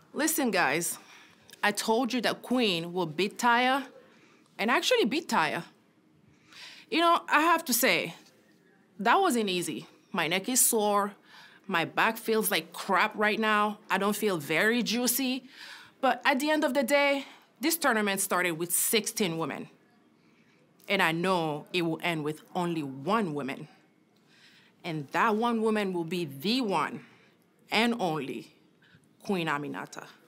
Listen, guys, I told you that Queen will beat Taya, and actually beat Taya. You know, I have to say, that wasn't easy. My neck is sore. My back feels like crap right now. I don't feel very juicy. But at the end of the day, this tournament started with 16 women. And I know it will end with only one woman. And that one woman will be the one and only Queen Aminata.